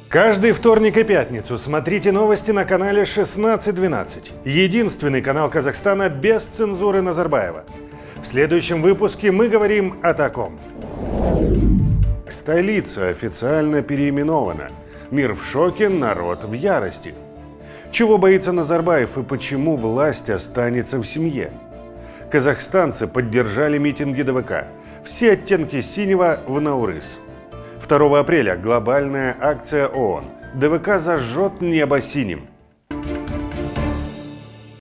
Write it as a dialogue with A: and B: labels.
A: Каждый вторник и пятницу смотрите новости на канале 1612. Единственный канал Казахстана без цензуры Назарбаева. В следующем выпуске мы говорим о таком. Столица официально переименована. Мир в шоке, народ в ярости. Чего боится Назарбаев и почему власть останется в семье? Казахстанцы поддержали митинги ДВК. Все оттенки синего в Наурыз. 2 апреля глобальная акция ООН. ДВК зажжет небо синим.